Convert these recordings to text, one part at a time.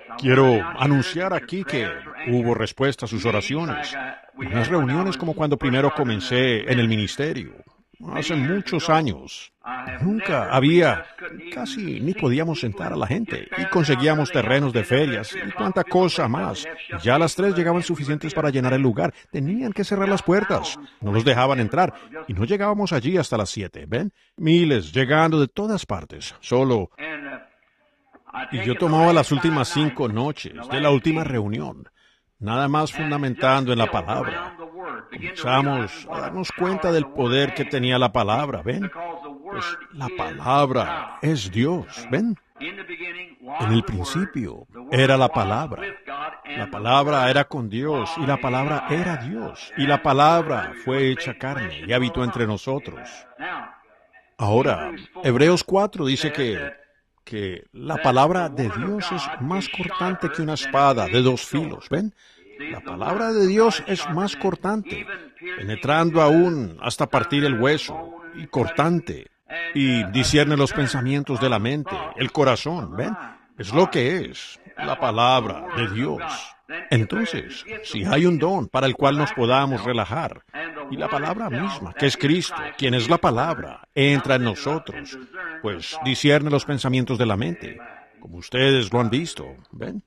Quiero anunciar aquí que hubo respuesta a sus oraciones. Unas reuniones como cuando primero comencé en el ministerio, hace muchos años. Nunca había, casi ni podíamos sentar a la gente y conseguíamos terrenos de ferias y cuánta cosa más. Ya a las 3 llegaban suficientes para llenar el lugar. Tenían que cerrar las puertas. No los dejaban entrar y no llegábamos allí hasta las 7. ¿Ven? Miles llegando de todas partes. Solo. Y yo tomaba las últimas 5 noches de la última reunión, nada más fundamentando en la palabra. Comenzamos a darnos cuenta del poder que tenía la palabra, ¿ven? Pues la palabra es Dios, ¿ven? En el principio era la palabra. La palabra era con Dios y la palabra era Dios. Y la palabra fue hecha carne y habitó entre nosotros. Ahora, Hebreos 4 dice que la palabra de Dios es más cortante que una espada de 2 filos, ¿ven? La palabra de Dios es más cortante, penetrando aún hasta partir el hueso, y cortante, y discierne los pensamientos de la mente, el corazón, ¿ven? Es lo que es la palabra de Dios. Entonces, si hay un don para el cual nos podamos relajar, y la palabra misma, que es Cristo, quien es la palabra, entra en nosotros, pues discierne los pensamientos de la mente, como ustedes lo han visto, ¿ven?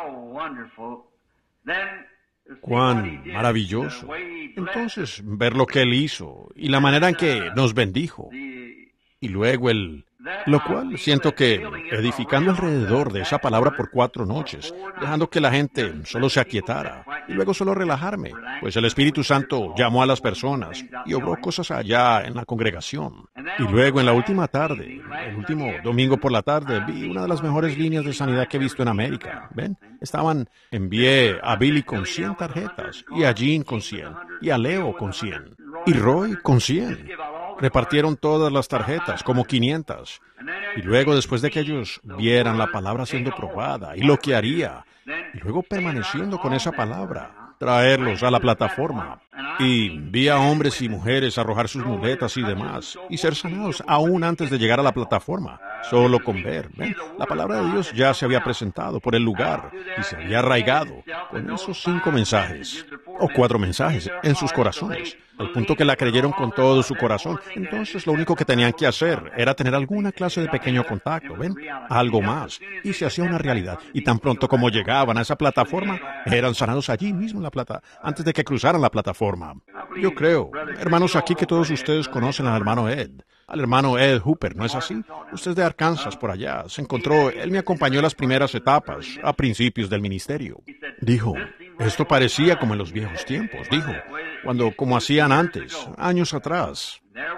Cuán maravilloso. Entonces, ver lo que Él hizo y la manera en que nos bendijo. Y luego lo cual siento que edificando alrededor de esa palabra por 4 noches, dejando que la gente solo se aquietara y luego solo relajarme, pues el Espíritu Santo llamó a las personas y obró cosas allá en la congregación. Y luego en la última tarde, el último domingo por la tarde, vi una de las mejores líneas de sanidad que he visto en América. ¿Ven? Envié a Billy con 100 tarjetas, y a Jean con 100, y a Leo con 100, y Roy con 100. Repartieron todas las tarjetas, como 500. Y luego, después de que ellos vieran la palabra siendo probada y lo que haría, y luego permaneciendo con esa palabra, traerlos a la plataforma. Y vi a hombres y mujeres arrojar sus muletas y demás, y ser sanados aún antes de llegar a la plataforma, solo con ver. ¿Ven? La palabra de Dios ya se había presentado por el lugar y se había arraigado con esos 5 mensajes, o 4 mensajes, en sus corazones, al punto que la creyeron con todo su corazón. Entonces lo único que tenían que hacer era tener alguna clase de pequeño contacto, ¿ven? Algo más, y se hacía una realidad. Y tan pronto como llegaban a esa plataforma, eran sanados allí mismo en la antes de que cruzaran la plataforma. Yo creo, hermanos, aquí que todos ustedes conocen al hermano Ed Hooper, ¿no es así? Usted es de Arkansas, por allá. Se encontró, él me acompañó en las primeras etapas, a principios del ministerio. Dijo, esto parecía como en los viejos tiempos, dijo, como hacían antes, años atrás.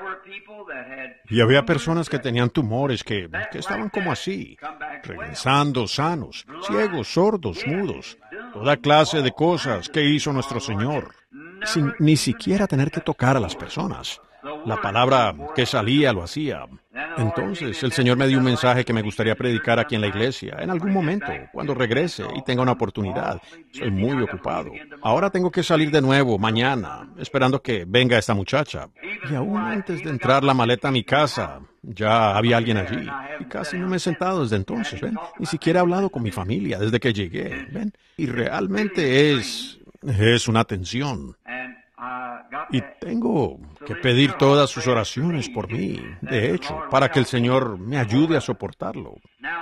Y había personas que tenían tumores que estaban como así, regresando sanos, ciegos, sordos, mudos, toda clase de cosas que hizo nuestro Señor, sin ni siquiera tener que tocar a las personas. La palabra que salía lo hacía. Entonces, el Señor me dio un mensaje que me gustaría predicar aquí en la iglesia, en algún momento, cuando regrese y tenga una oportunidad. Soy muy ocupado. Ahora tengo que salir de nuevo, mañana, esperando que venga esta muchacha. Y aún antes de entrar la maleta a mi casa, ya había alguien allí. Y casi no me he sentado desde entonces, ¿ven? Ni siquiera he hablado con mi familia desde que llegué, ¿ven? Y realmente es una tensión. Y tengo que pedir todas sus oraciones por mí, de hecho, para que el Señor me ayude a soportarlo.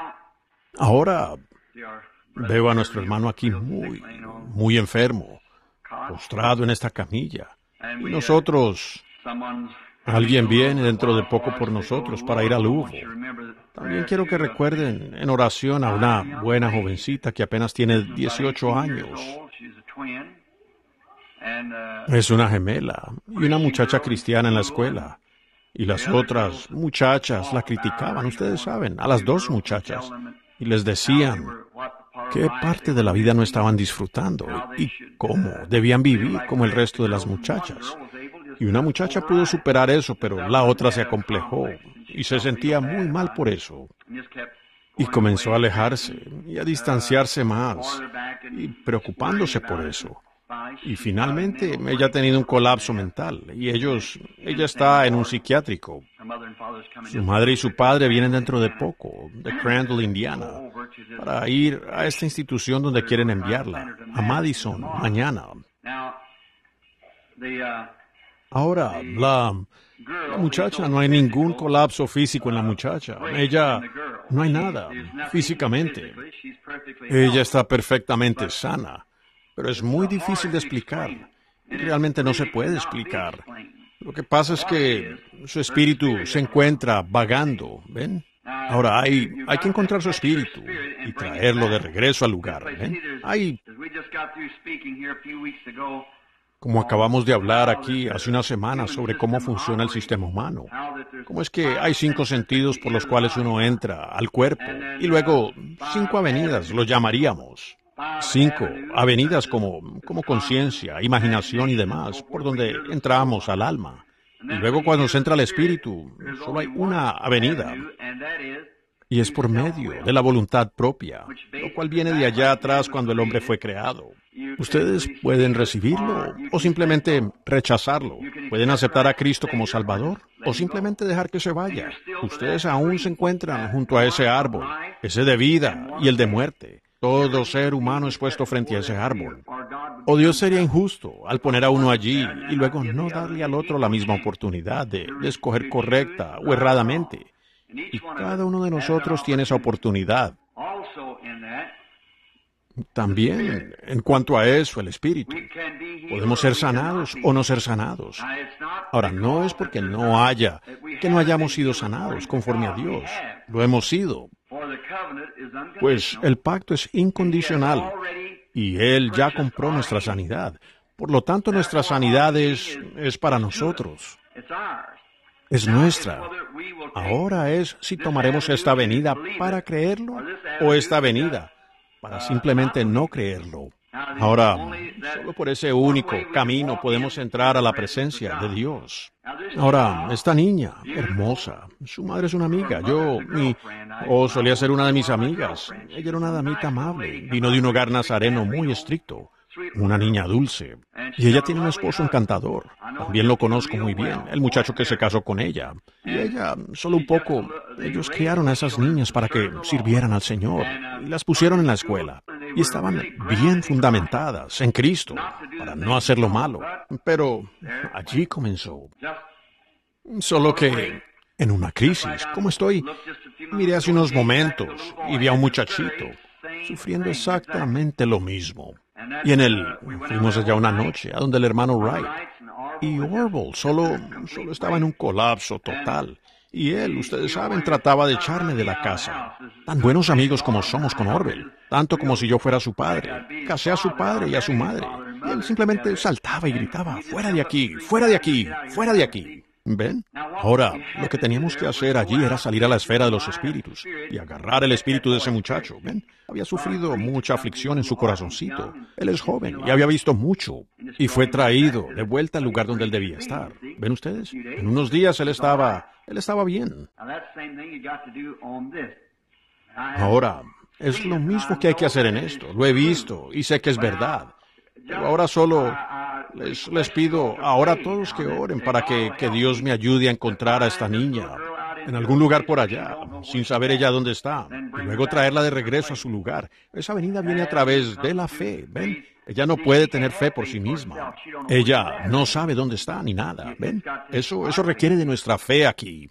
Ahora veo a nuestro hermano aquí muy enfermo, postrado en esta camilla. Y nosotros, alguien viene dentro de poco por nosotros para ir al Louvre. También quiero que recuerden en oración a una buena jovencita que apenas tiene 18 años. Es una gemela y una muchacha cristiana en la escuela. Y las otras muchachas la criticaban, ustedes saben, a las 2 muchachas. Y les decían qué parte de la vida no estaban disfrutando y cómo debían vivir como el resto de las muchachas. Y una muchacha pudo superar eso, pero la otra se acomplejó y se sentía muy mal por eso. Y comenzó a alejarse y a distanciarse más y preocupándose por eso. Y finalmente ella ha tenido un colapso mental y ella está en un psiquiátrico. Su madre y su padre vienen dentro de poco, de Crandall, Indiana, para ir a esta institución donde quieren enviarla, a Madison, mañana. Ahora, la muchacha, no hay ningún colapso físico en la muchacha. Ella, no hay nada, físicamente. Ella está perfectamente sana, pero es muy difícil de explicar. Realmente no se puede explicar. Lo que pasa es que su espíritu se encuentra vagando, ¿ven? Ahora hay que encontrar su espíritu y traerlo de regreso al lugar, ¿ven? Como acabamos de hablar aquí hace una semana sobre cómo funciona el sistema humano. Cómo es que hay 5 sentidos por los cuales uno entra al cuerpo y luego 5 avenidas, lo llamaríamos. 5 avenidas como conciencia, imaginación y demás, por donde entramos al alma. Y luego cuando se entra al espíritu, solo hay una avenida. Y es por medio de la voluntad propia, lo cual viene de allá atrás cuando el hombre fue creado. Ustedes pueden recibirlo o simplemente rechazarlo. Pueden aceptar a Cristo como Salvador o simplemente dejar que se vaya. Ustedes aún se encuentran junto a ese árbol, ese de vida y el de muerte. Todo ser humano es puesto frente a ese árbol. O Dios sería injusto al poner a uno allí y luego no darle al otro la misma oportunidad de escoger correcta o erradamente. Y cada uno de nosotros tiene esa oportunidad. También, en cuanto a eso, el espíritu. Podemos ser sanados o no ser sanados. Ahora, no es porque que no hayamos sido sanados conforme a Dios. Lo hemos sido. Pues el pacto es incondicional y Él ya compró nuestra sanidad. Por lo tanto, nuestra sanidad es para nosotros. Es nuestra. Ahora es si tomaremos esta avenida para creerlo o esta avenida para simplemente no creerlo. Ahora, solo por ese único camino podemos entrar a la presencia de Dios. Ahora, esta niña, hermosa, su madre es una amiga. Solía ser una de mis amigas. Ella era una damita amable. Vino de un hogar nazareno muy estricto. Una niña dulce. Y ella tiene un esposo encantador. También lo conozco muy bien, el muchacho que se casó con ella. Y ella, solo un poco, ellos criaron a esas niñas para que sirvieran al Señor. Y las pusieron en la escuela. Y estaban bien fundamentadas en Cristo, para no hacer lo malo. Pero allí comenzó. Solo que, en una crisis, como estoy, miré hace unos momentos y vi a un muchachito sufriendo exactamente lo mismo. Y fuimos allá una noche, a donde el hermano Wright. Y Orville solo estaba en un colapso total. Y él, ustedes saben, trataba de echarme de la casa. Tan buenos amigos como somos con Orville, tanto como si yo fuera su padre. Casé a su padre y a su madre. Y él simplemente saltaba y gritaba, fuera de aquí, fuera de aquí, fuera de aquí. ¿Ven? Ahora, lo que teníamos que hacer allí era salir a la esfera de los espíritus y agarrar el espíritu de ese muchacho. ¿Ven? Había sufrido mucha aflicción en su corazoncito. Él es joven y había visto mucho. Y fue traído de vuelta al lugar donde él debía estar. ¿Ven ustedes? En unos días él estaba bien. Ahora, es lo mismo que hay que hacer en esto. Lo he visto y sé que es verdad. Pero ahora solo les pido ahora a todos que oren para que Dios me ayude a encontrar a esta niña en algún lugar por allá, sin saber ella dónde está, y luego traerla de regreso a su lugar. Esa venida viene a través de la fe, ¿ven? Ella no puede tener fe por sí misma. Ella no sabe dónde está ni nada, ¿ven? Eso requiere de nuestra fe aquí.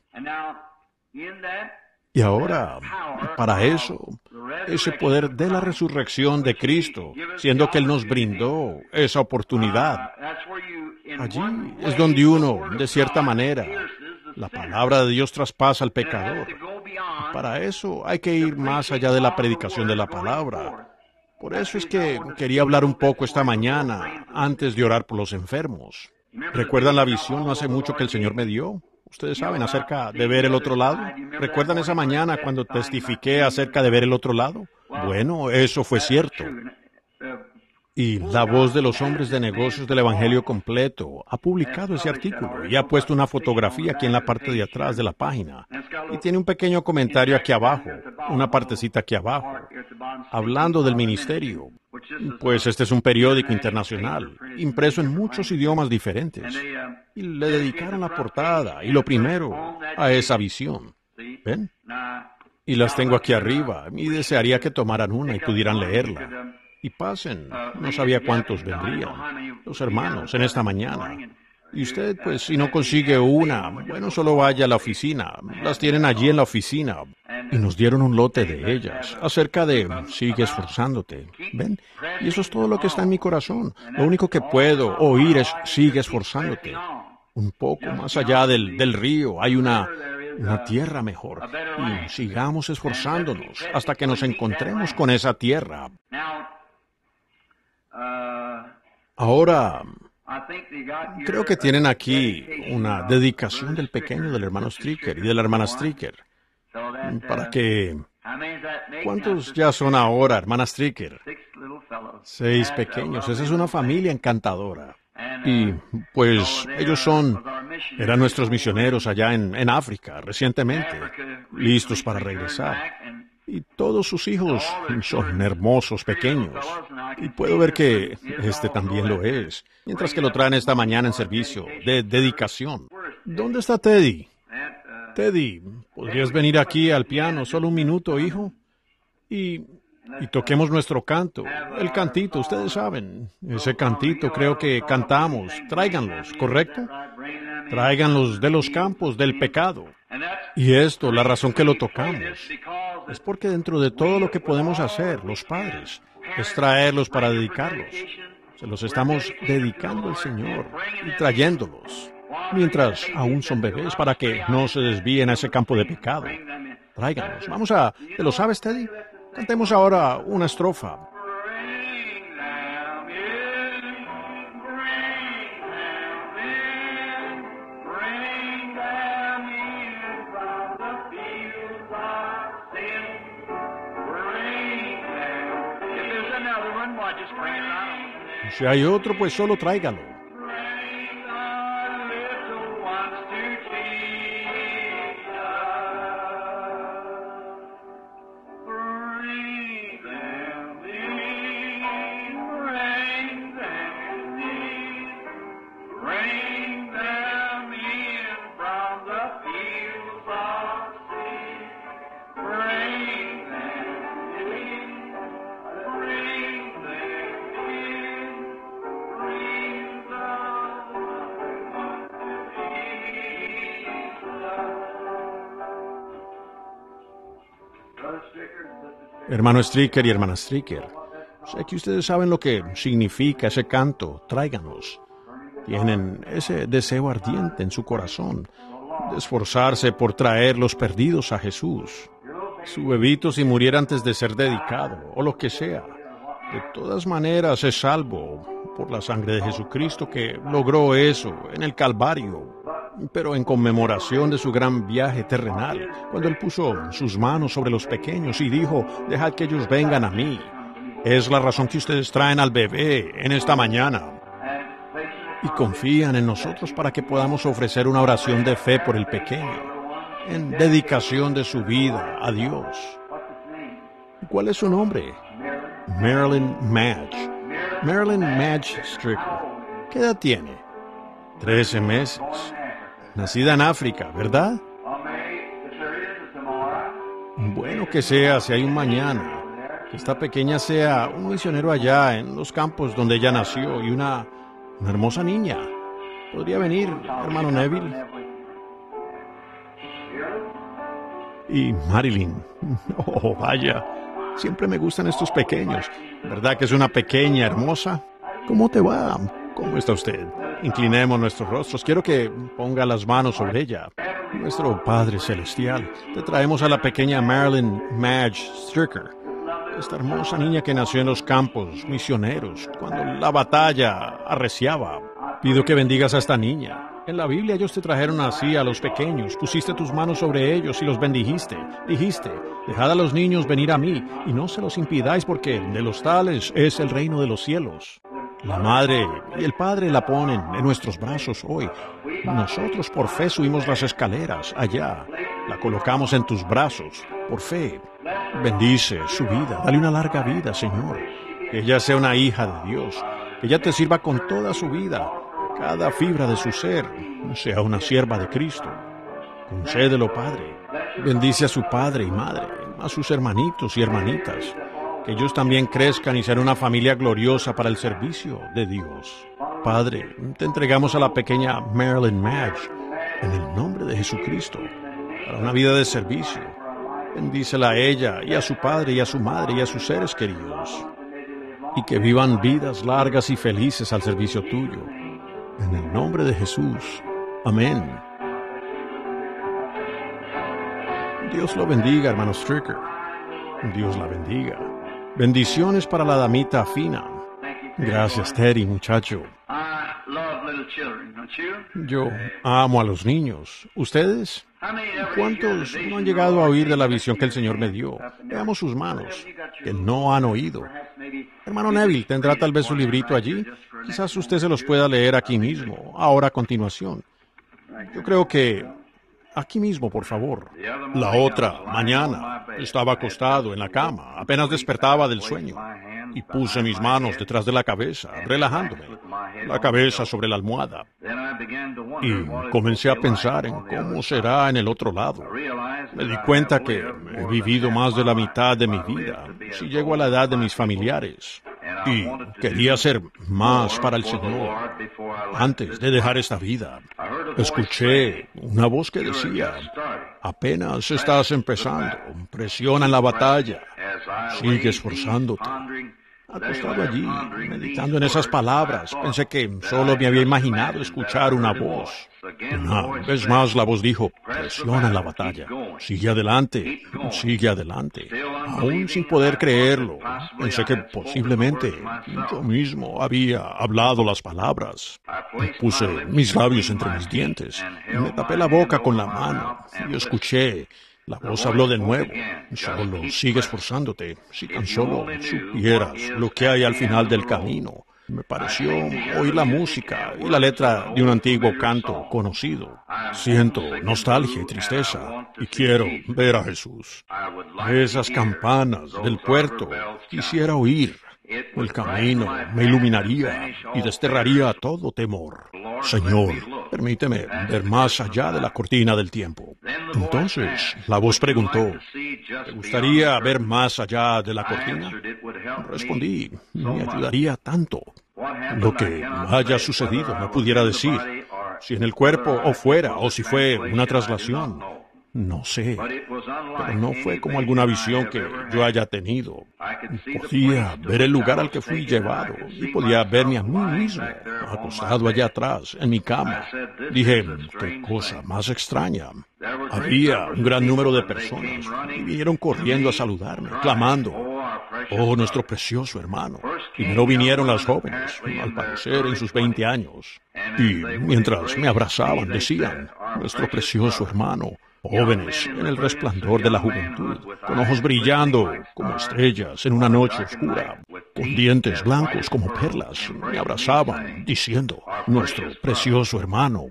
Y ahora, para eso, ese poder de la resurrección de Cristo, siendo que Él nos brindó esa oportunidad, allí es donde uno, de cierta manera, la palabra de Dios traspasa al pecador. Para eso hay que ir más allá de la predicación de la palabra. Por eso es que quería hablar un poco esta mañana antes de orar por los enfermos. ¿Recuerdan la visión no hace mucho que el Señor me dio? Ustedes saben acerca de ver el otro lado. ¿Recuerdan esa mañana cuando testifiqué acerca de ver el otro lado? Bueno, eso fue cierto. Y la voz de los hombres de negocios del Evangelio completo ha publicado ese artículo y ha puesto una fotografía aquí en la parte de atrás de la página. Y tiene un pequeño comentario aquí abajo, una partecita aquí abajo, hablando del ministerio. Pues este es un periódico internacional, impreso en muchos idiomas diferentes. Y le dedicaron la portada y lo primero a esa visión. ¿Ven? y las tengo aquí arriba, y desearía que tomaran una y pudieran leerla. Y pasen, no sabía cuántos vendrían, los hermanos, en esta mañana. Y usted, pues, si no consigue una, bueno, solo vaya a la oficina. Las tienen allí en la oficina. Y nos dieron un lote de ellas, acerca de sigue esforzándote. ¿Ven? Y eso es todo lo que está en mi corazón. Lo único que puedo oír es sigue esforzándote. Un poco más allá del río hay una tierra mejor. Y sigamos esforzándonos hasta que nos encontremos con esa tierra. Ahora, creo que tienen aquí una dedicación del pequeño del hermano Stricker y de la hermana Stricker. Para que... ¿Cuántos ya son ahora, hermana Stricker? 6 pequeños. Esa es una familia encantadora. Y, pues, ellos eran nuestros misioneros allá en África, recientemente, listos para regresar. Y todos sus hijos son hermosos, pequeños. Y puedo ver que este también lo es, mientras que lo traen esta mañana en servicio de dedicación. ¿Dónde está Teddy? Teddy, ¿podrías venir aquí al piano solo un minuto, hijo? Y toquemos nuestro canto, el cantito, ustedes saben, ese cantito creo que cantamos. Tráiganlos, ¿correcto? Tráiganlos de los campos del pecado. Y esto, la razón que lo tocamos, es porque dentro de todo lo que podemos hacer, los padres, es traerlos para dedicarlos. Se los estamos dedicando al Señor y trayéndolos, mientras aún son bebés, para que no se desvíen a ese campo de pecado. Tráiganlos. ¿te lo sabes, Teddy? Cantemos ahora una estrofa. Si hay otro, pues solo tráigalo. Hermano Stricker y hermana Stricker, sé que ustedes saben lo que significa ese canto, tráiganlos. Tienen ese deseo ardiente en su corazón de esforzarse por traer los perdidos a Jesús. Su bebito, si muriera antes de ser dedicado, o lo que sea, de todas maneras es salvo por la sangre de Jesucristo que logró eso en el Calvario. Pero en conmemoración de su gran viaje terrenal, cuando Él puso sus manos sobre los pequeños y dijo, dejad que ellos vengan a mí. Es la razón que ustedes traen al bebé en esta mañana. Y confían en nosotros para que podamos ofrecer una oración de fe por el pequeño, en dedicación de su vida a Dios. ¿Cuál es su nombre? Marilyn Madge. Marilyn Madge Stricker. ¿Qué edad tiene? 13 meses. Nacida en África, ¿verdad? Bueno que sea, si hay un mañana, que esta pequeña sea un misionero allá en los campos donde ella nació y una hermosa niña. ¿Podría venir, hermano Neville? Y Marilyn, oh vaya, siempre me gustan estos pequeños. ¿Verdad que es una pequeña hermosa? ¿Cómo te va? ¿Cómo está usted? Inclinemos nuestros rostros. Quiero que ponga las manos sobre ella. Nuestro Padre Celestial, te traemos a la pequeña Marilyn Madge Stricker, esta hermosa niña que nació en los campos misioneros, cuando la batalla arreciaba. Pido que bendigas a esta niña. En la Biblia ellos te trajeron así a los pequeños, pusiste tus manos sobre ellos y los bendijiste. Dijiste, dejad a los niños venir a mí, y no se los impidáis, porque de los tales es el reino de los cielos. La madre y el padre la ponen en nuestros brazos hoy. Nosotros por fe subimos las escaleras allá. La colocamos en tus brazos, por fe. Bendice su vida, dale una larga vida, Señor. Que ella sea una hija de Dios, que ella te sirva con toda su vida, cada fibra de su ser, sea una sierva de Cristo. Concédelo, Padre. bendice a su padre y madre, a sus hermanitos y hermanitas, que ellos también crezcan y sean una familia gloriosa para el servicio de Dios. Padre, te entregamos a la pequeña Marilyn Madge, en el nombre de Jesucristo, para una vida de servicio. Bendícela a ella y a su padre y a su madre y a sus seres queridos, y que vivan vidas largas y felices al servicio tuyo. En el nombre de Jesús. Amén. Dios lo bendiga, hermano Stricker. Dios la bendiga. Bendiciones para la damita fina. Gracias, Teddy, muchacho. Yo amo a los niños. ¿Ustedes? ¿Cuántos no han llegado a oír de la visión que el Señor me dio? Veamos sus manos, que no han oído. Hermano Neville, ¿tendrá tal vez su librito allí? Quizás usted se los pueda leer aquí mismo, ahora a continuación. Yo creo que aquí mismo, por favor. La otra mañana estaba acostado en la cama, apenas despertaba del sueño, y puse mis manos detrás de la cabeza, relajándome, la cabeza sobre la almohada. Y comencé a pensar en cómo será en el otro lado. Me di cuenta que he vivido más de la mitad de mi vida, si llego a la edad de mis familiares. Y quería hacer más para el Señor antes de dejar esta vida. Escuché una voz que decía: apenas estás empezando, presiona en la batalla, sigue esforzándote. Acostado allí, meditando en esas palabras, pensé que solo me había imaginado escuchar una voz. Una vez más la voz dijo: presiona en la batalla, sigue adelante, sigue adelante. Aún sin poder creerlo, pensé que posiblemente yo mismo había hablado las palabras. Puse mis labios entre mis dientes y me tapé la boca con la mano y escuché. La voz habló de nuevo: solo sigue esforzándote, si tan solo supieras lo que hay al final del camino. Me pareció oír la música y la letra de un antiguo canto conocido. Siento nostalgia y tristeza y quiero ver a Jesús. Esas campanas del puerto quisiera oír. El camino me iluminaría y desterraría todo temor. Señor, permíteme ver más allá de la cortina del tiempo. Entonces, la voz preguntó: ¿te gustaría ver más allá de la cortina? Respondí: me ayudaría tanto. Lo que haya sucedido me pudiera decir, si en el cuerpo o fuera, o si fue una traslación. No sé, pero no fue como alguna visión que yo haya tenido. Podía ver el lugar al que fui llevado y podía verme a mí mismo, acostado allá atrás, en mi cama. Dije: qué cosa más extraña. Había un gran número de personas y vinieron corriendo a saludarme, clamando: oh, nuestro precioso hermano. Primero vinieron las jóvenes, al parecer en sus 20 años, y mientras me abrazaban decían: nuestro precioso hermano. Jóvenes en el resplandor de la juventud, con ojos brillando como estrellas en una noche oscura, con dientes blancos como perlas, me abrazaban diciendo: nuestro precioso hermano.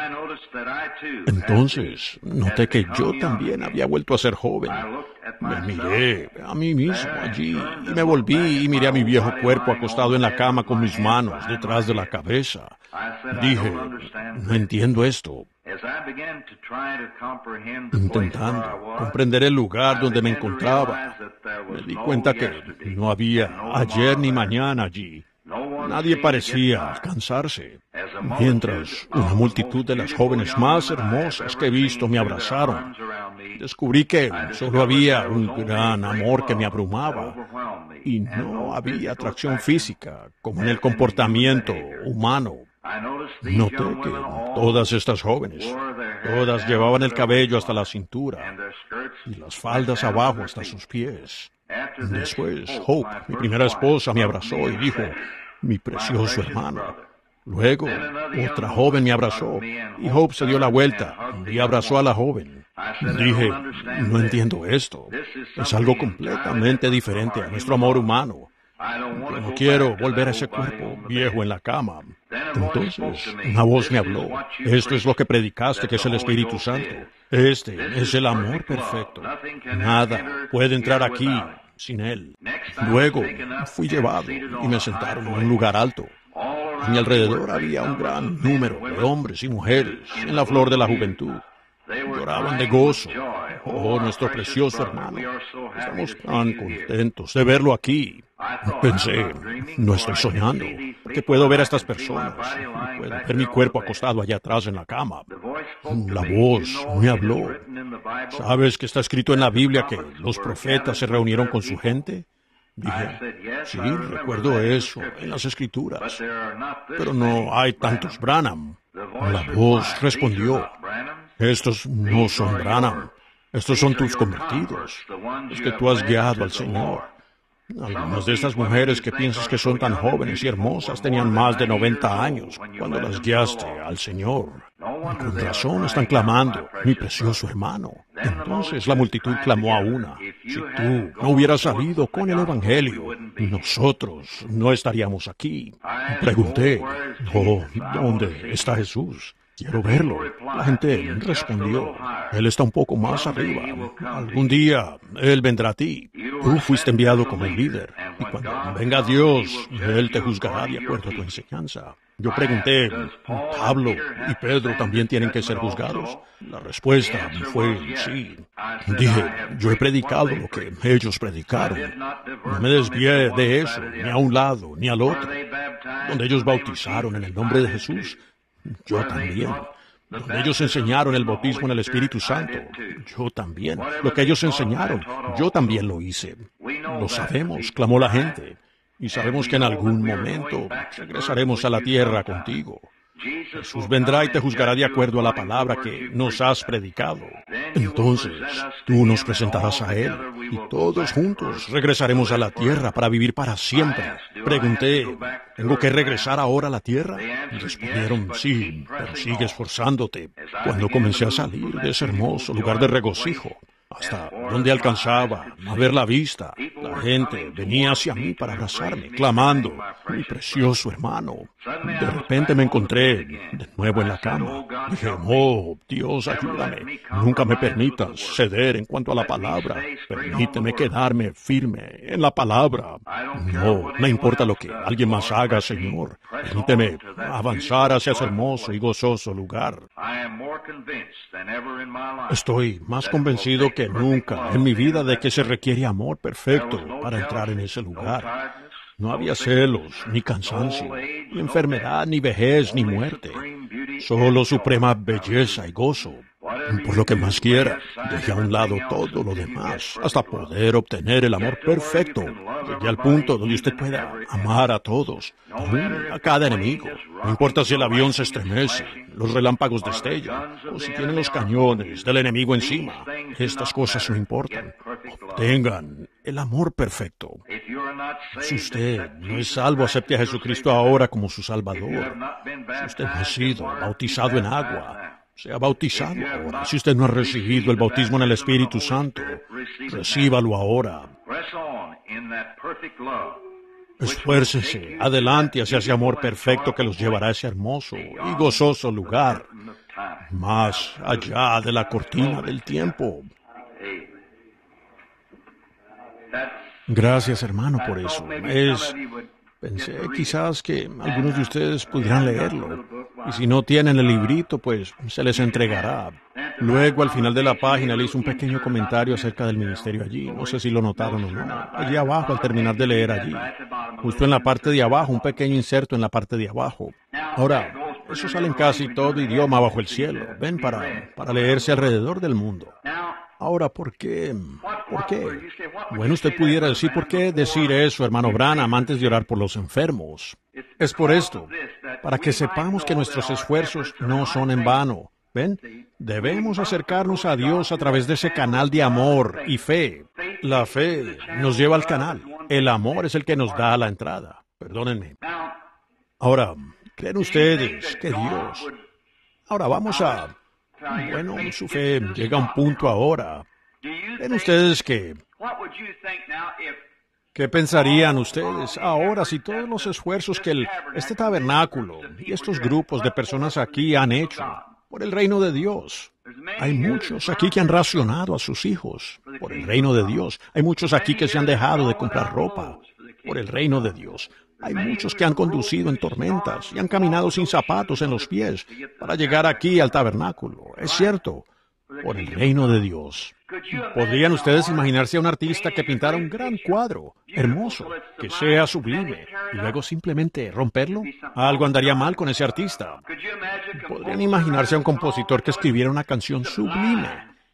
Entonces noté que yo también había vuelto a ser joven. Me miré a mí mismo allí y me volví y miré a mi viejo cuerpo acostado en la cama con mis manos detrás de la cabeza. Dije: no entiendo esto. Intentando comprender el lugar donde me encontraba, me di cuenta que no había ayer ni mañana allí. Nadie parecía alcanzarse. Mientras una multitud de las jóvenes más hermosas que he visto me abrazaron, descubrí que solo había un gran amor que me abrumaba y no había atracción física como en el comportamiento humano. Noté que todas estas jóvenes, todas llevaban el cabello hasta la cintura y las faldas abajo hasta sus pies. Después, Hope, mi primera esposa, me abrazó y dijo: mi precioso hermano. Luego, otra joven me abrazó y Hope se dio la vuelta y abrazó a la joven. Dije: no entiendo esto. Es algo completamente diferente a nuestro amor humano. Yo no quiero volver a ese cuerpo viejo en la cama. Entonces, una voz me habló: esto es lo que predicaste, que es el Espíritu Santo. Este es el amor perfecto. Nada puede entrar aquí sin él. Luego fui llevado y me sentaron en un lugar alto. A mi alrededor había un gran número de hombres y mujeres en la flor de la juventud. Lloraban de gozo, Oh, nuestro precioso hermano, estamos tan contentos de verlo aquí. Pensé, no estoy soñando, porque puedo ver a estas personas, puedo ver mi cuerpo acostado allá atrás en la cama. La voz me habló. ¿Sabes que está escrito en la Biblia que los profetas se reunieron con su gente? Dije, sí, recuerdo eso en las Escrituras, pero no hay tantos Branham. La voz respondió, estos no son Branham, estos son tus convertidos, los que tú has guiado al Señor. Algunas de estas mujeres que piensas que son tan jóvenes y hermosas tenían más de 90 años cuando las guiaste al Señor. Con razón están clamando, mi precioso hermano. Entonces la multitud clamó a una. Si tú no hubieras salido con el Evangelio, nosotros no estaríamos aquí. Pregunté, oh, ¿dónde está Jesús? Quiero verlo. La gente respondió, Él está un poco más arriba. Algún día Él vendrá a ti. Tú fuiste enviado como el líder. Y cuando venga Dios, Él te juzgará de acuerdo a tu enseñanza. Yo pregunté, ¿Pablo y Pedro también tienen que ser juzgados? La respuesta fue sí. Dije, yo he predicado lo que ellos predicaron. No me desvié de eso, ni a un lado, ni al otro. Donde ellos bautizaron en el nombre de Jesús, yo también. Donde ellos enseñaron el bautismo en el Espíritu Santo, yo también. Lo que ellos enseñaron, yo también lo hice. Lo sabemos, clamó la gente. Y sabemos que en algún momento regresaremos a la tierra contigo. Jesús vendrá y te juzgará de acuerdo a la palabra que nos has predicado. Entonces, tú nos presentarás a Él y todos juntos regresaremos a la tierra para vivir para siempre. Pregunté, ¿tengo que regresar ahora a la tierra? Y respondieron, sí, pero sigue esforzándote. Cuando comencé a salir de ese hermoso lugar de regocijo, hasta donde alcanzaba a ver la vista, la gente venía hacia mí para abrazarme, clamando, mi precioso hermano. De repente me encontré de nuevo en la cama. Dije, oh, Dios, ayúdame. Nunca me permitas ceder en cuanto a la palabra. Permíteme quedarme firme en la palabra. No me importa lo que alguien más haga, Señor. Permíteme avanzar hacia ese hermoso y gozoso lugar. Estoy más convencido que nunca en mi vida de que se requiere amor perfecto para entrar en ese lugar. No había celos, ni cansancio, ni enfermedad, ni vejez, ni muerte. Solo suprema belleza y gozo. Por lo que más quiera, deje a un lado todo lo demás, hasta poder obtener el amor perfecto. Llegue al punto donde usted pueda amar a todos, aún a cada enemigo. No importa si el avión se estremece, los relámpagos destellan, o si tienen los cañones del enemigo encima. Estas cosas no importan. Obtengan el amor perfecto. Si usted no es salvo, acepte a Jesucristo ahora como su Salvador. Si usted no ha sido bautizado en agua, sea bautizado ahora. Si usted no ha recibido el bautismo en el Espíritu Santo, recíbalo ahora. Esfuércese, adelante hacia ese amor perfecto que los llevará a ese hermoso y gozoso lugar, más allá de la cortina del tiempo. Gracias, hermano, por eso. Pensé quizás que algunos de ustedes pudieran leerlo. Y si no tienen el librito, pues se les entregará. Luego, al final de la página, le hice un pequeño comentario acerca del ministerio allí. No sé si lo notaron o no. Allí abajo, al terminar de leer allí. Justo en la parte de abajo, un pequeño inserto en la parte de abajo. Ahora, eso sale en casi todo idioma bajo el cielo. Ven, para leerse alrededor del mundo. Ahora, ¿por qué? ¿Por qué? Bueno, usted pudiera decir, ¿por qué decir eso, hermano Branham, antes de orar por los enfermos? Es por esto, para que sepamos que nuestros esfuerzos no son en vano. ¿Ven? Debemos acercarnos a Dios a través de ese canal de amor y fe. La fe nos lleva al canal. El amor es el que nos da la entrada. Perdónenme. Ahora, ¿creen ustedes que Dios... Ahora vamos a... Bueno, su fe llega a un punto ahora. ¿Ven ustedes que... ¿Qué pensarían ustedes ahora si todos los esfuerzos que este tabernáculo y estos grupos de personas aquí han hecho por el reino de Dios? Hay muchos aquí que han racionado a sus hijos por el reino de Dios. Hay muchos aquí que se han dejado de comprar ropa por el reino de Dios. Hay muchos que han conducido en tormentas y han caminado sin zapatos en los pies para llegar aquí al tabernáculo. Es cierto. por el reino de Dios. ¿Podrían ustedes imaginarse a un artista que pintara un gran cuadro, hermoso, que sea sublime, y luego simplemente romperlo? Algo andaría mal con ese artista. ¿Podrían imaginarse a un compositor que escribiera una canción sublime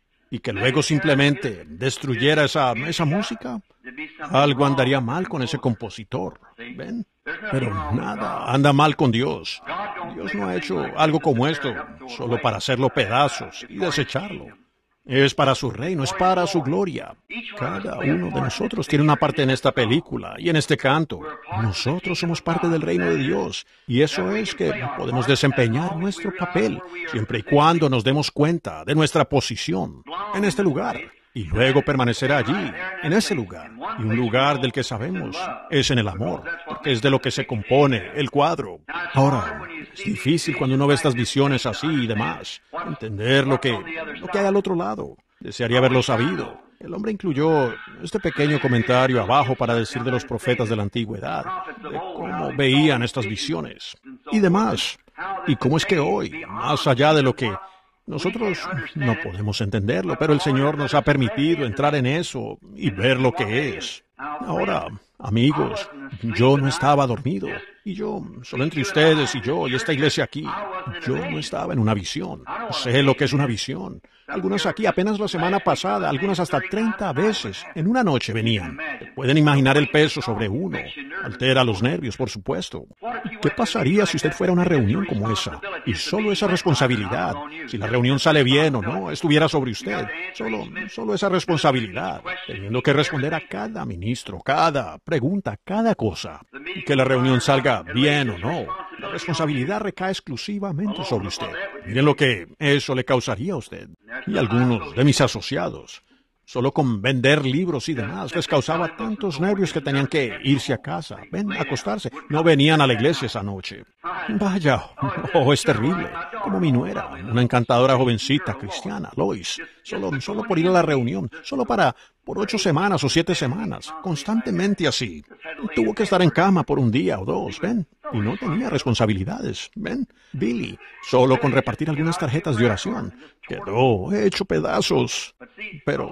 y que luego simplemente destruyera esa música? Algo andaría mal con ese compositor, ¿ven? Pero nada anda mal con Dios. Dios no ha hecho algo como esto solo para hacerlo pedazos y desecharlo. Es para su reino, es para su gloria. Cada uno de nosotros tiene una parte en esta película y en este canto. Nosotros somos parte del reino de Dios, y eso es que podemos desempeñar nuestro papel siempre y cuando nos demos cuenta de nuestra posición en este lugar, y luego permanecer allí, en ese lugar. Y un lugar del que sabemos es en el amor, porque es de lo que se compone el cuadro. Ahora, es difícil cuando uno ve estas visiones así y demás, entender lo que hay al otro lado. Desearía haberlo sabido. El hombre incluyó este pequeño comentario abajo para decir de los profetas de la antigüedad, de cómo veían estas visiones y demás. Y cómo es que hoy, más allá de lo que nosotros no podemos entenderlo, pero el Señor nos ha permitido entrar en eso y ver lo que es. Ahora, amigos, yo no estaba dormido, y yo, solo entre ustedes y yo y esta iglesia aquí, yo no estaba en una visión. Sé lo que es una visión. Algunas aquí apenas la semana pasada, algunas hasta 30 veces en una noche venían. Pueden imaginar el peso sobre uno. Altera los nervios, por supuesto. ¿Qué pasaría si usted fuera a una reunión como esa? Y solo esa responsabilidad, si la reunión sale bien o no, estuviera sobre usted. Solo esa responsabilidad, teniendo que responder a cada ministro, cada pregunta, cada cosa. Y que la reunión salga bien o no. La responsabilidad recae exclusivamente sobre usted. Miren lo que eso le causaría a usted. Y algunos de mis asociados, solo con vender libros y demás, les causaba tantos nervios que tenían que irse a casa, acostarse. No venían a la iglesia esa noche. Vaya, es terrible. Como mi nuera, una encantadora jovencita cristiana, Lois, solo por ir a la reunión, solo por 8 semanas o 7 semanas, constantemente así. Tuvo que estar en cama por un día o dos, y no tenía responsabilidades, Billy, solo con repartir algunas tarjetas de oración, quedó hecho pedazos. Pero,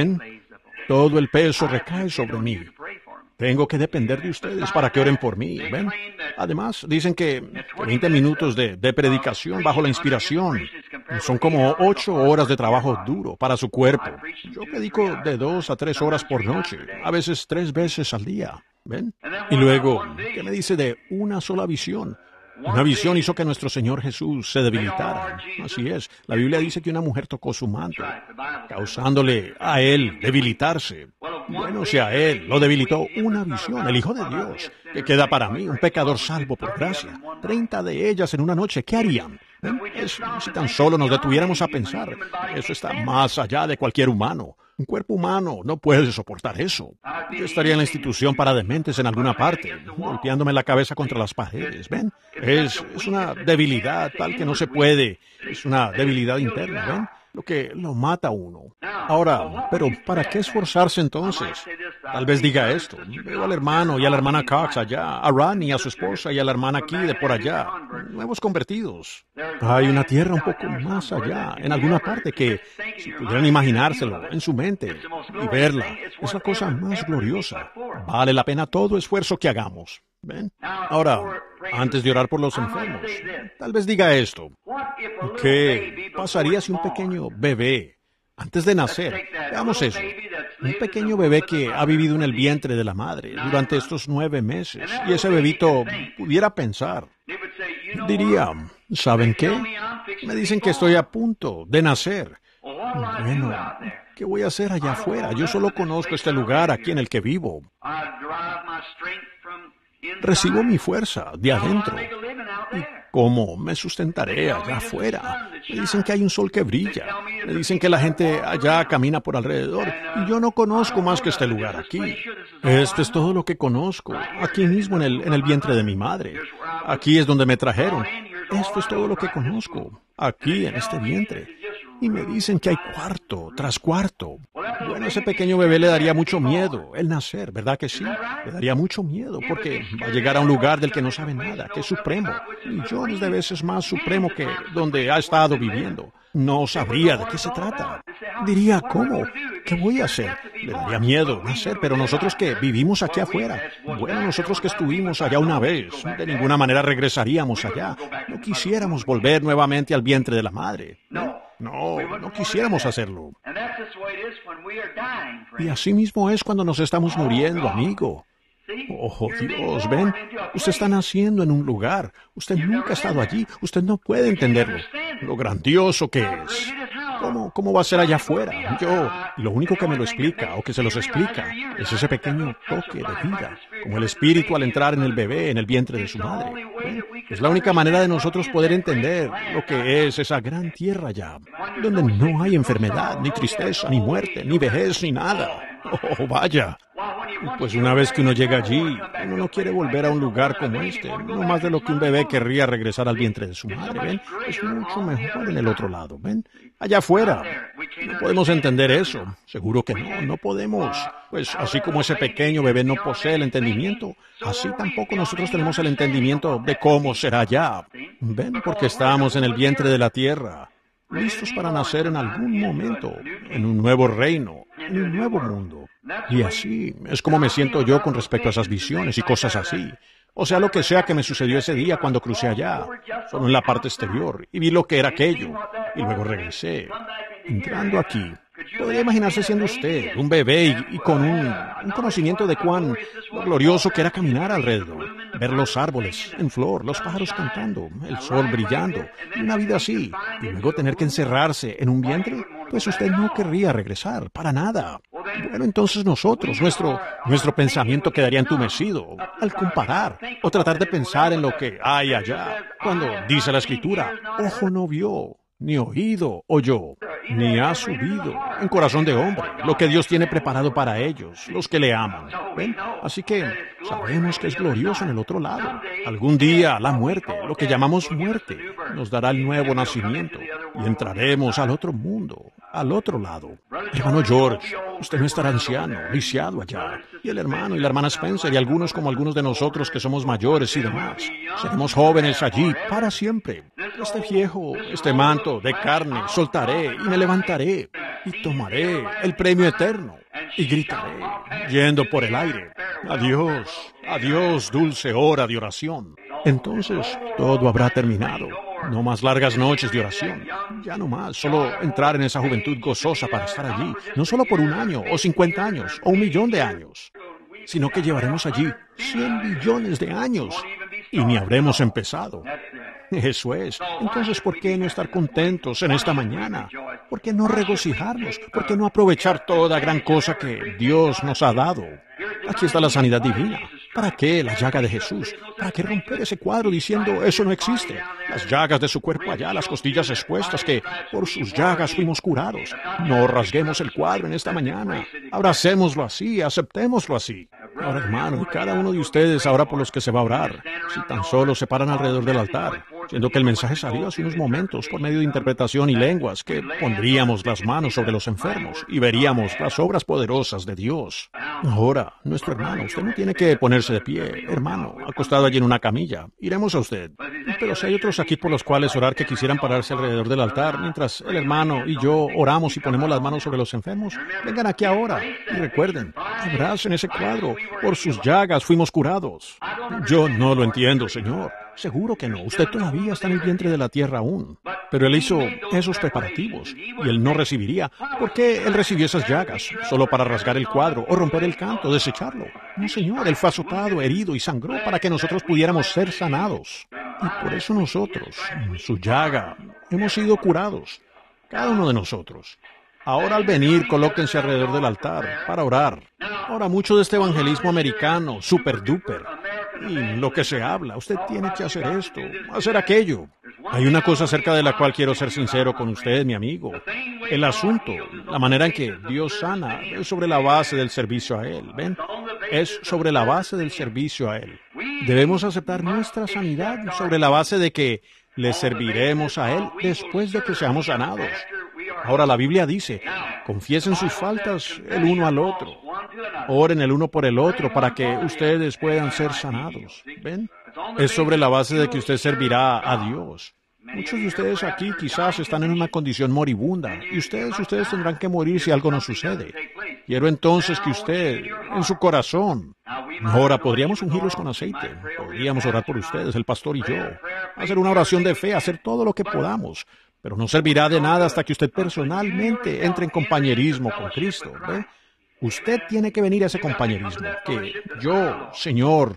todo el peso recae sobre mí. Tengo que depender de ustedes para que oren por mí, Además, dicen que 20 minutos de predicación bajo la inspiración son como 8 horas de trabajo duro para su cuerpo. Yo predico de 2 a 3 horas por noche, a veces 3 veces al día, Y luego, ¿qué me dice de una sola visión? Una visión hizo que nuestro Señor Jesús se debilitara. Así es, la Biblia dice que una mujer tocó su manto, causándole a él debilitarse. Bueno, si a él lo debilitó una visión, el Hijo de Dios, que queda para mí, un pecador salvo por gracia. 30 de ellas en una noche, ¿qué harían? Si tan solo nos detuviéramos a pensar, eso está más allá de cualquier humano. Un cuerpo humano no puede soportar eso. Yo estaría en la institución para dementes en alguna parte, golpeándome la cabeza contra las paredes, Es una debilidad tal que no se puede. Es una debilidad interna, Lo que lo mata a uno. Ahora, pero ¿para qué esforzarse entonces? Tal vez diga esto. Veo al hermano y a la hermana Cox allá, a Ronnie, a su esposa y a la hermana Key de por allá, nuevos convertidos. Hay una tierra un poco más allá, en alguna parte que, si pudieran imaginárselo en su mente y verla, es la cosa más gloriosa. Vale la pena todo esfuerzo que hagamos. Ahora, antes de orar por los enfermos, tal vez diga esto. ¿Qué pasaría si un pequeño bebé, antes de nacer, veamos eso, un pequeño bebé que ha vivido en el vientre de la madre durante estos 9 meses, y ese bebito pudiera pensar, diría, ¿saben qué? Me dicen que estoy a punto de nacer. Bueno, ¿qué voy a hacer allá afuera? Yo solo conozco este lugar aquí en el que vivo. Recibo mi fuerza de adentro. ¿Y cómo me sustentaré allá afuera? Me dicen que hay un sol que brilla. Me dicen que la gente allá camina por alrededor. Y yo no conozco más que este lugar aquí. Esto es todo lo que conozco. Aquí mismo en el vientre de mi madre. Aquí es donde me trajeron. Esto es todo lo que conozco. Aquí en este vientre. Y me dicen que hay cuarto tras cuarto. Bueno, a ese pequeño bebé le daría mucho miedo el nacer, ¿verdad que sí? Le daría mucho miedo porque va a llegar a un lugar del que no sabe nada, que es supremo. Millones de veces más supremo que donde ha estado viviendo. No sabría de qué se trata. Diría, ¿cómo? ¿Qué voy a hacer? Le daría miedo nacer, pero nosotros que vivimos aquí afuera, bueno, nosotros que estuvimos allá una vez, de ninguna manera regresaríamos allá. No quisiéramos volver nuevamente al vientre de la madre. No quisiéramos hacerlo. Y así mismo es cuando nos estamos muriendo, amigo. Oh, Dios, ven, usted está naciendo en un lugar. Usted nunca ha estado allí. Usted no puede entenderlo. Lo grandioso que es. ¿Cómo va a ser allá afuera? Lo único que me lo explica, o que se los explica, es ese pequeño toque de vida, como el espíritu al entrar en el bebé, en el vientre de su madre. Es la única manera de nosotros poder entender lo que es esa gran tierra allá, donde no hay enfermedad, ni tristeza, ni muerte, ni vejez, ni nada. Oh, vaya. Pues una vez que uno llega allí, uno no quiere volver a un lugar como este, no más de lo que un bebé querría regresar al vientre de su madre, ¿ven? Es mucho mejor en el otro lado, ¿ven? Allá afuera. No podemos entender eso. Seguro que no podemos. Pues así como ese pequeño bebé no posee el entendimiento, así tampoco nosotros tenemos el entendimiento de cómo será allá. ¿Ven? Porque estamos en el vientre de la tierra, listos para nacer en algún momento, en un nuevo reino, en un nuevo mundo. Y así es como me siento yo con respecto a esas visiones y cosas así. O sea, lo que sea que me sucedió ese día cuando crucé allá, solo en la parte exterior, y vi lo que era aquello, y luego regresé. Entrando aquí, podría imaginarse siendo usted un bebé y con un conocimiento de cuán glorioso que era caminar alrededor, ver los árboles en flor, los pájaros cantando, el sol brillando, y una vida así, y luego tener que encerrarse en un vientre, pues usted no querría regresar, para nada. Bueno, entonces nosotros, nuestro pensamiento quedaría entumecido al comparar o tratar de pensar en lo que hay allá. Cuando dice la Escritura, ojo no vio, ni oído oyó, ni ha subido en corazón de hombre lo que Dios tiene preparado para ellos, los que le aman. ¿Ven? Así que sabemos que es glorioso en el otro lado. Algún día la muerte, lo que llamamos muerte, nos dará el nuevo nacimiento y entraremos al otro mundo, al otro lado. Hermano George, usted no estará anciano, lisiado allá. Y el hermano y la hermana Spencer y algunos como algunos de nosotros que somos mayores y demás. Seremos jóvenes allí para siempre. Este viejo, este manto de carne soltaré y me levantaré y tomaré el premio eterno y gritaré yendo por el aire. Adiós, adiós, dulce hora de oración. Entonces todo habrá terminado. No más largas noches de oración. Ya no más, solo entrar en esa juventud gozosa para estar allí, no solo por 1 año, o 50 años, o 1.000.000 de años, sino que llevaremos allí 100 billones de años y ni habremos empezado. Eso es. Entonces, ¿por qué no estar contentos en esta mañana? ¿Por qué no regocijarnos? ¿Por qué no aprovechar toda gran cosa que Dios nos ha dado? Aquí está la sanidad divina. ¿Para qué la llaga de Jesús? ¿Para qué romper ese cuadro diciendo eso no existe? Las llagas de su cuerpo allá, las costillas expuestas, que por sus llagas fuimos curados. No rasguemos el cuadro en esta mañana. Abracémoslo así, aceptémoslo así. Ahora, hermano, y cada uno de ustedes ahora por los que se va a orar, si tan solo se paran alrededor del altar, siendo que el mensaje salió hace unos momentos por medio de interpretación y lenguas, que pondríamos las manos sobre los enfermos y veríamos las obras poderosas de Dios. Ahora, nuestro hermano, usted no tiene que ponerse de pie, hermano, acostado allí en una camilla. Iremos a usted. Pero si hay otros aquí por los cuales orar que quisieran pararse alrededor del altar, mientras el hermano y yo oramos y ponemos las manos sobre los enfermos, vengan aquí ahora y recuerden, abracen ese cuadro. Por sus llagas fuimos curados. Yo no lo entiendo, Señor. Seguro que no. Usted todavía está en el vientre de la tierra aún. Pero Él hizo esos preparativos y Él no recibiría. ¿Por qué Él recibió esas llagas? ¿Solo para rasgar el cuadro o romper el canto, desecharlo? No, Señor. Él fue azotado, herido y sangró para que nosotros pudiéramos ser sanados. Y por eso nosotros, en su llaga, hemos sido curados. Cada uno de nosotros. Ahora al venir, colóquense alrededor del altar para orar. Ahora mucho de este evangelismo americano, super duper, y lo que se habla, usted tiene que hacer esto, hacer aquello. Hay una cosa acerca de la cual quiero ser sincero con usted, mi amigo. El asunto, la manera en que Dios sana, es sobre la base del servicio a Él, ¿ven? Es sobre la base del servicio a Él. Debemos aceptar nuestra sanidad sobre la base de que le serviremos a Él después de que seamos sanados. Ahora la Biblia dice, confiesen sus faltas el uno al otro. Oren el uno por el otro para que ustedes puedan ser sanados. ¿Ven? Es sobre la base de que usted servirá a Dios. Muchos de ustedes aquí quizás están en una condición moribunda y ustedes tendrán que morir si algo no sucede. Quiero entonces que usted, en su corazón, ahora podríamos ungirlos con aceite, podríamos orar por ustedes, el pastor y yo, hacer una oración de fe, hacer todo lo que podamos, pero no servirá de nada hasta que usted personalmente entre en compañerismo con Cristo, ¿ve? Usted tiene que venir a ese compañerismo, que yo, Señor,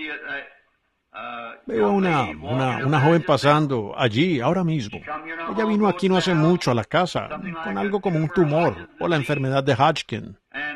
veo a una joven pasando allí ahora mismo. Ella vino aquí no hace mucho a la casa con algo como un tumor o la enfermedad de Hodgkin.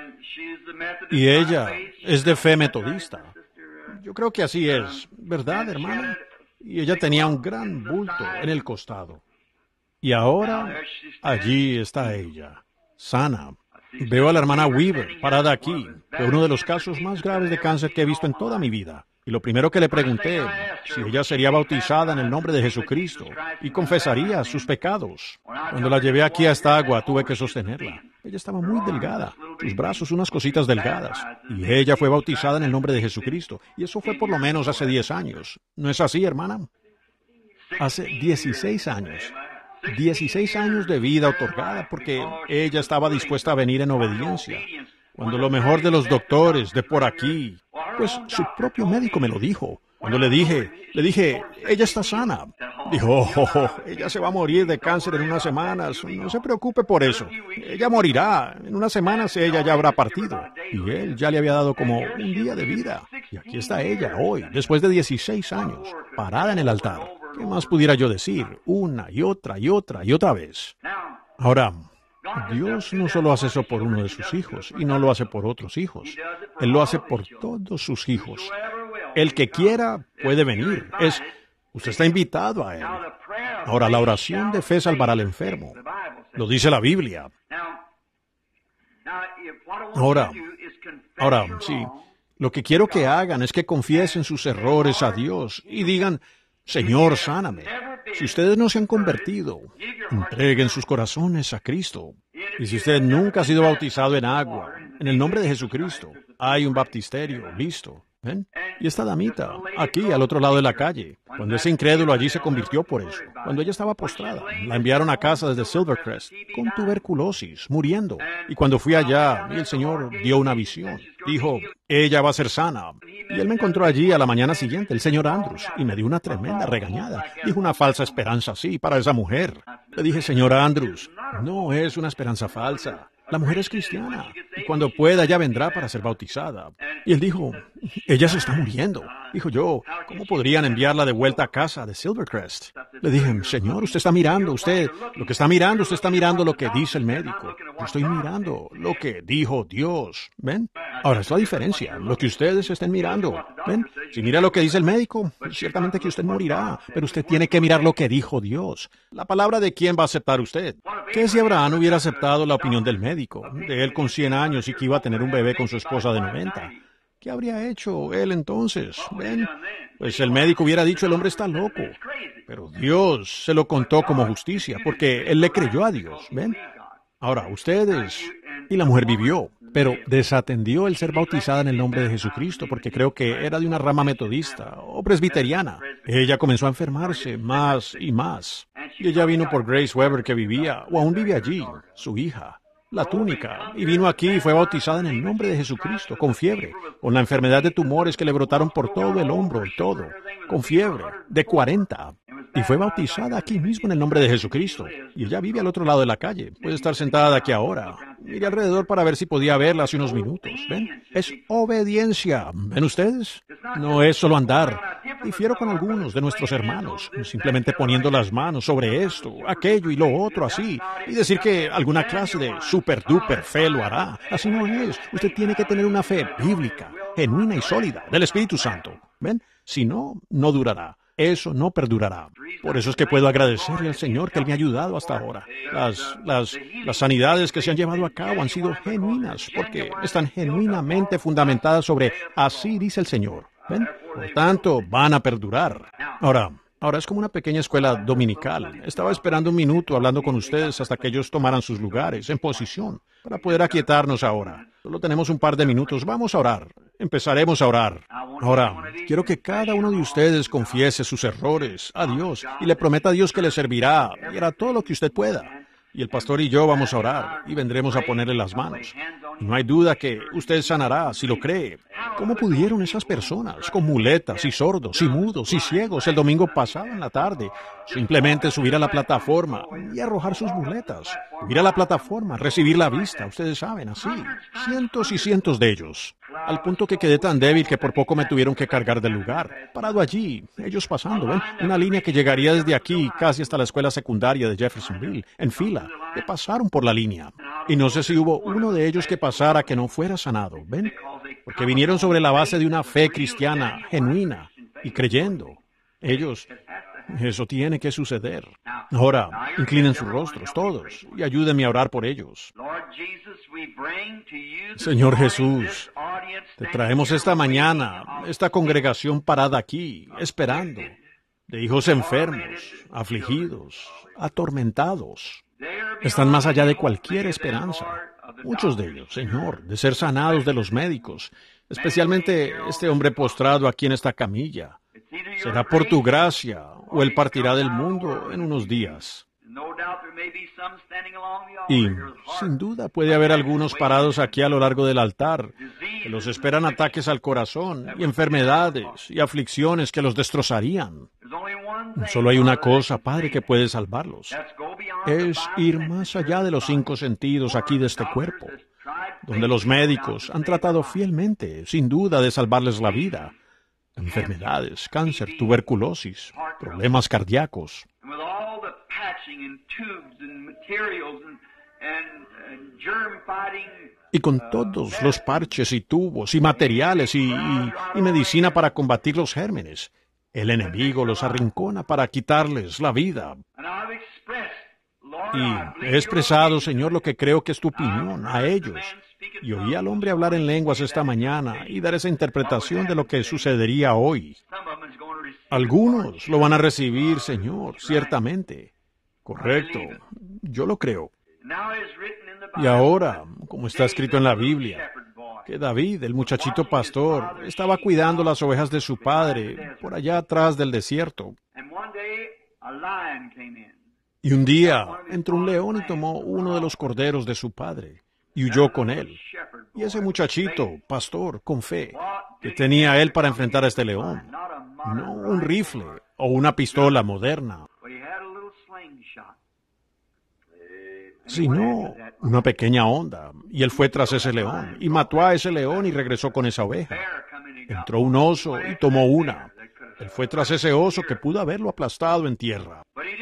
Y ella es de fe metodista. Yo creo que así es, ¿verdad, hermana? Y ella tenía un gran bulto en el costado. Y ahora allí está ella, sana. Veo a la hermana Weaver parada aquí, de uno de los casos más graves de cáncer que he visto en toda mi vida. Y lo primero que le pregunté, si ella sería bautizada en el nombre de Jesucristo y confesaría sus pecados. Cuando la llevé aquí a esta agua, tuve que sostenerla. Ella estaba muy delgada, sus brazos unas cositas delgadas. Y ella fue bautizada en el nombre de Jesucristo. Y eso fue por lo menos hace 10 años. ¿No es así, hermana? Hace 16 años. 16 años de vida otorgada porque ella estaba dispuesta a venir en obediencia. Cuando lo mejor de los doctores de por aquí, pues su propio médico me lo dijo. Cuando le dije, ella está sana. Dijo, ella se va a morir de cáncer en unas semanas. No se preocupe por eso. Ella morirá. En unas semanas ella ya habrá partido. Y él ya le había dado como un día de vida. Y aquí está ella hoy, después de 16 años, parada en el altar. ¿Qué más pudiera yo decir? Una y otra y otra y otra vez. Ahora, Dios no solo hace eso por uno de sus hijos, y no lo hace por otros hijos. Él lo hace por todos sus hijos. El que quiera puede venir. Usted está invitado a él. Ahora, la oración de fe salvará al enfermo. Lo dice la Biblia. Ahora, sí. Lo que quiero que hagan es que confiesen sus errores a Dios y digan, Señor, sáname. Si ustedes no se han convertido, entreguen sus corazones a Cristo. Y si usted nunca ha sido bautizado en agua, en el nombre de Jesucristo, hay un baptisterio listo. ¿Ven? Y esta damita, aquí al otro lado de la calle, cuando ese incrédulo allí se convirtió por eso, cuando ella estaba postrada, la enviaron a casa desde Silvercrest, con tuberculosis, muriendo. Y cuando fui allá, el Señor dio una visión. Dijo, ella va a ser sana. Y él me encontró allí a la mañana siguiente, el señor Andrews, y me dio una tremenda regañada. Dijo una falsa esperanza así para esa mujer. Le dije, señor Andrews, no es una esperanza falsa. La mujer es cristiana, y cuando pueda ya vendrá para ser bautizada. Y él dijo, ella se está muriendo. Dijo yo, ¿cómo podrían enviarla de vuelta a casa de Silvercrest? Le dije, señor, usted está mirando lo que dice el médico. Yo estoy mirando lo que dijo Dios. ¿Ven? Ahora es la diferencia, lo que ustedes estén mirando. ¿Ven? Si mira lo que dice el médico, ciertamente que usted morirá, pero usted tiene que mirar lo que dijo Dios. La palabra de quién va a aceptar usted. ¿Qué si Abraham hubiera aceptado la opinión del médico, de él con 100 años y que iba a tener un bebé con su esposa de 90? ¿Qué habría hecho él entonces? ¿Ven? Pues el médico hubiera dicho, el hombre está loco. Pero Dios se lo contó como justicia, porque él le creyó a Dios. ¿Ven? Ahora, ustedes... Y la mujer vivió, pero desatendió el ser bautizada en el nombre de Jesucristo, porque creo que era de una rama metodista o presbiteriana. Ella comenzó a enfermarse más y más. Y ella vino por Grace Weber, que vivía, o aún vive allí, su hija, la túnica, y vino aquí y fue bautizada en el nombre de Jesucristo, con fiebre, con la enfermedad de tumores que le brotaron por todo el hombro y todo, con fiebre, de 40. Y fue bautizada aquí mismo en el nombre de Jesucristo. Y ella vive al otro lado de la calle. Puede estar sentada aquí ahora. Miré alrededor para ver si podía verla hace unos minutos. ¿Ven? Es obediencia. ¿Ven ustedes? No es solo andar. Difiero con algunos de nuestros hermanos, simplemente poniendo las manos sobre esto, aquello y lo otro así, y decir que alguna clase de super duper fe lo hará. Así no es. Usted tiene que tener una fe bíblica, genuina y sólida, del Espíritu Santo. ¿Ven? Si no, no durará. Eso no perdurará. Por eso es que puedo agradecerle al Señor que Él me ha ayudado hasta ahora. Las sanidades que se han llevado a cabo han sido genuinas, porque están genuinamente fundamentadas sobre así dice el Señor. ¿Ven? Por tanto, van a perdurar. Ahora es como una pequeña escuela dominical. Estaba esperando un minuto hablando con ustedes hasta que ellos tomaran sus lugares, en posición, para poder aquietarnos ahora. Solo tenemos un par de minutos. Vamos a orar. empezaremos a orar. Ahora, quiero que cada uno de ustedes confiese sus errores a Dios y le prometa a Dios que le servirá y hará todo lo que usted pueda. Y el pastor y yo vamos a orar y vendremos a ponerle las manos. Y no hay duda que usted sanará si lo cree. ¿Cómo pudieron esas personas, con muletas y sordos y mudos y ciegos, el domingo pasado en la tarde, simplemente subir a la plataforma y arrojar sus muletas? Subir a la plataforma, recibir la vista, ustedes saben, así. Cientos y cientos de ellos. Al punto que quedé tan débil que por poco me tuvieron que cargar del lugar. Parado allí, ellos pasando, ¿ven? Una línea que llegaría desde aquí casi hasta la escuela secundaria de Jeffersonville, en fila, que pasaron por la línea. Y no sé si hubo uno de ellos que pasara que no fuera sanado, ¿ven? Porque vinieron sobre la base de una fe cristiana genuina y creyendo. Ellos, eso tiene que suceder. Ahora, inclinen sus rostros todos y ayúdenme a orar por ellos. Señor Jesús, te traemos esta mañana, esta congregación parada aquí, esperando, de hijos enfermos, afligidos, atormentados. Están más allá de cualquier esperanza. Muchos de ellos, Señor, de ser sanados de los médicos, especialmente este hombre postrado aquí en esta camilla. Será por tu gracia, o él partirá del mundo en unos días. Y, sin duda, puede haber algunos parados aquí a lo largo del altar, que los esperan ataques al corazón, y enfermedades, y aflicciones que los destrozarían. Solo hay una cosa, Padre, que puede salvarlos. Es ir más allá de los 5 sentidos aquí de este cuerpo, donde los médicos han tratado fielmente, sin duda, de salvarles la vida. Enfermedades, cáncer, tuberculosis, problemas cardíacos. Y con todos los parches y tubos y materiales y medicina para combatir los gérmenes, el enemigo los arrincona para quitarles la vida. Y he expresado, Señor, lo que creo que es tu opinión a ellos. Y oí al hombre hablar en lenguas esta mañana y dar esa interpretación de lo que sucedería hoy. Algunos lo van a recibir, Señor, ciertamente. Correcto, yo lo creo. Y ahora, como está escrito en la Biblia, que David, el muchachito pastor, estaba cuidando las ovejas de su padre por allá atrás del desierto. Y un día entró un león y tomó uno de los corderos de su padre y huyó con él. Y ese muchachito, pastor, con fe, que tenía él para enfrentar a este león, no un rifle o una pistola moderna, sino una pequeña honda. Y él fue tras ese león y mató a ese león y regresó con esa oveja. Entró un oso y tomó una. Él fue tras ese oso que pudo haberlo aplastado en tierra.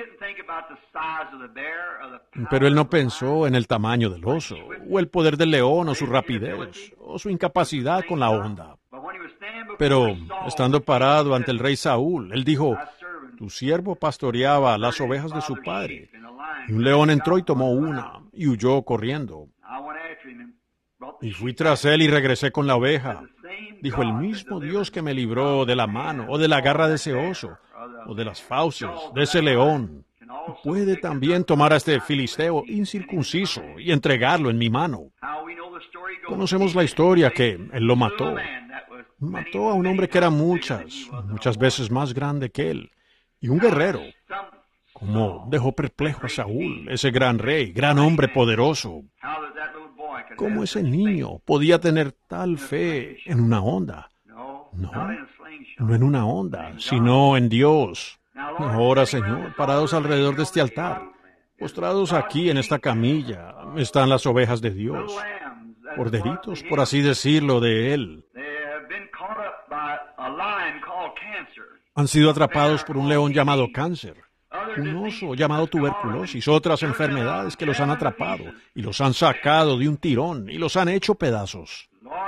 Pero él no pensó en el tamaño del oso, o el poder del león, o su rapidez, o su incapacidad con la honda. Pero, estando parado ante el rey Saúl, él dijo, tu siervo pastoreaba las ovejas de su padre, y un león entró y tomó una, y huyó corriendo. Y fui tras él y regresé con la oveja. Dijo, el mismo Dios que me libró de la mano, o de la garra de ese oso, o de las fauces de ese león, puede también tomar a este filisteo incircunciso y entregarlo en mi mano. Conocemos la historia que él lo mató. Mató a un hombre que era muchas veces más grande que él, y un guerrero. Como dejó perplejo a Saúl, ese gran rey, gran hombre poderoso. ¿Cómo ese niño podía tener tal fe en una honda? No en una honda, sino en Dios. Ahora, Señor, parados alrededor de este altar, postrados aquí en esta camilla, están las ovejas de Dios, corderitos, por así decirlo, de Él. Han sido atrapados por un león llamado cáncer, un oso llamado tuberculosis, otras enfermedades que los han atrapado y los han sacado de un tirón y los han hecho pedazos.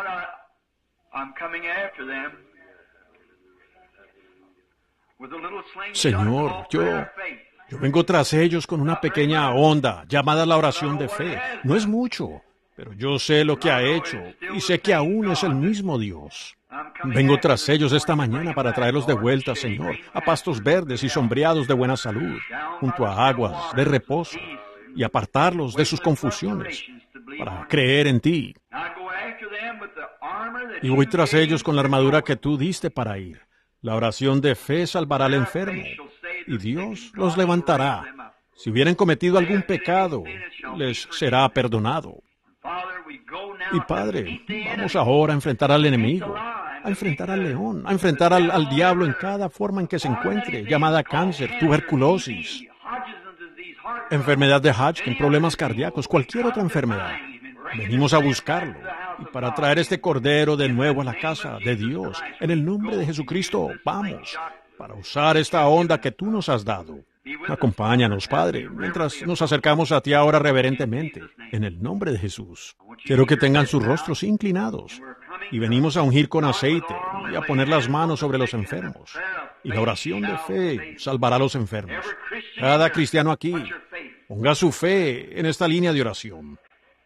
Señor, yo vengo tras ellos con una pequeña onda llamada la oración de fe. No es mucho, pero yo sé lo que ha hecho y sé que aún es el mismo Dios. Vengo tras ellos esta mañana para traerlos de vuelta, Señor, a pastos verdes y sombreados de buena salud, junto a aguas de reposo, y apartarlos de sus confusiones, para creer en ti. y voy tras ellos con la armadura que tú diste para ir. La oración de fe salvará al enfermo, y Dios los levantará. Si hubieran cometido algún pecado, les será perdonado. Y Padre, vamos ahora a enfrentar al enemigo, a enfrentar al león, a enfrentar al diablo en cada forma en que se encuentre, llamada cáncer, tuberculosis, enfermedad de Hodgkin, problemas cardíacos, cualquier otra enfermedad. Venimos a buscarlo y para traer este cordero de nuevo a la casa de Dios. En el nombre de Jesucristo, vamos, para usar esta onda que tú nos has dado. Acompáñanos, Padre, mientras nos acercamos a ti ahora reverentemente, en el nombre de Jesús. Quiero que tengan sus rostros inclinados, y venimos a ungir con aceite y a poner las manos sobre los enfermos. Y la oración de fe salvará a los enfermos. Cada cristiano aquí, ponga su fe en esta línea de oración.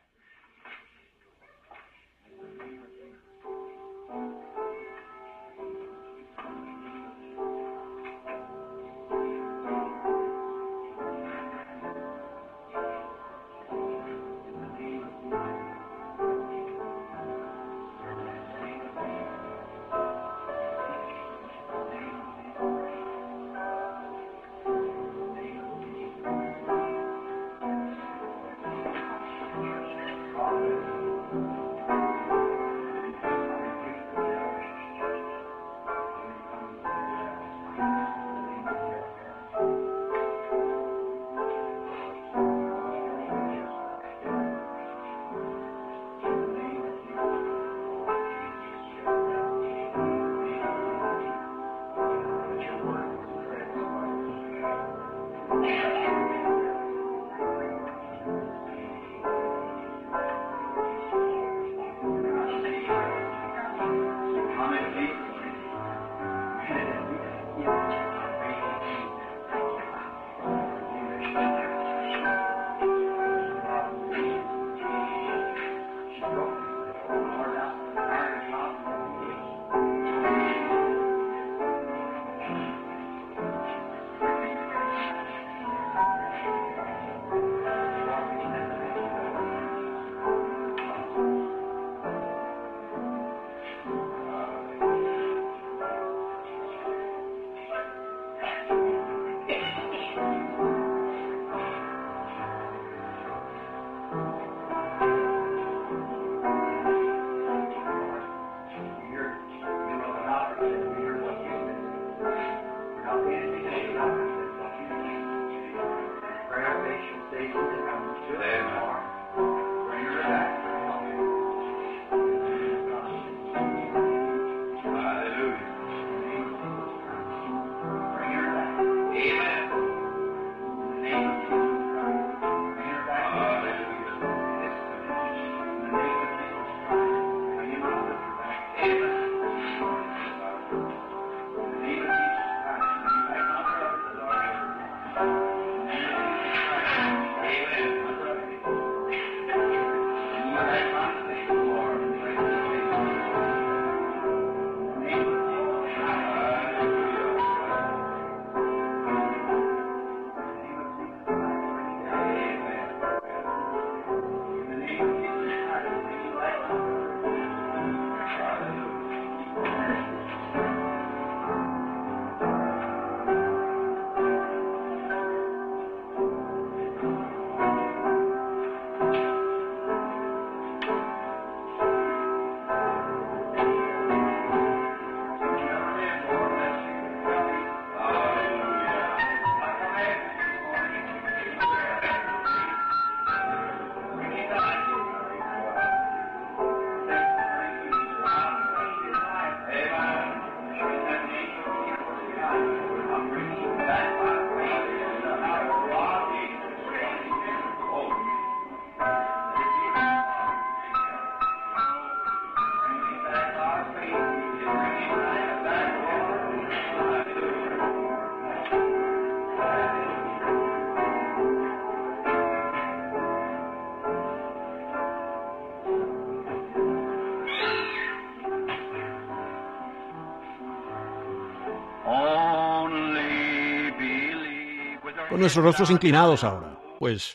Con nuestros rostros inclinados ahora, pues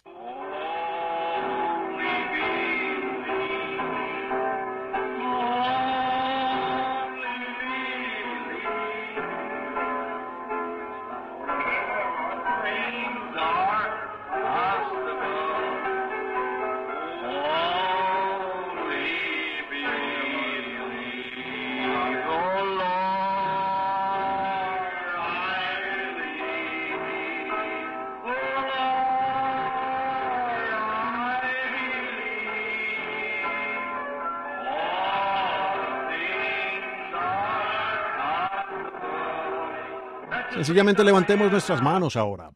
Sencillamente levantemos nuestras manos ahora.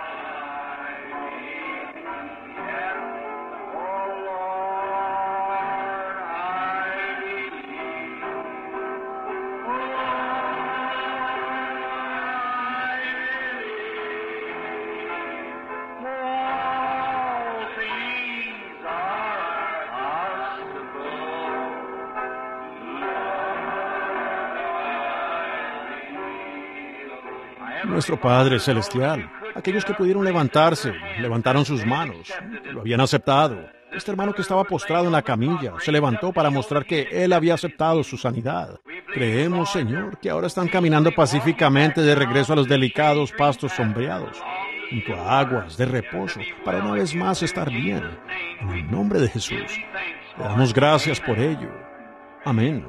Nuestro Padre Celestial, aquellos que pudieron levantarse, levantaron sus manos, lo habían aceptado. Este hermano que estaba postrado en la camilla se levantó para mostrar que él había aceptado su sanidad. Creemos, Señor, que ahora están caminando pacíficamente de regreso a los delicados pastos sombreados, junto a aguas de reposo, para una vez más estar bien. En el nombre de Jesús, le damos gracias por ello. Amén.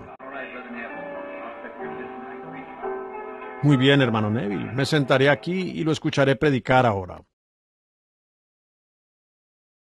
Muy bien, hermano Neville. Me sentaré aquí y lo escucharé predicar ahora.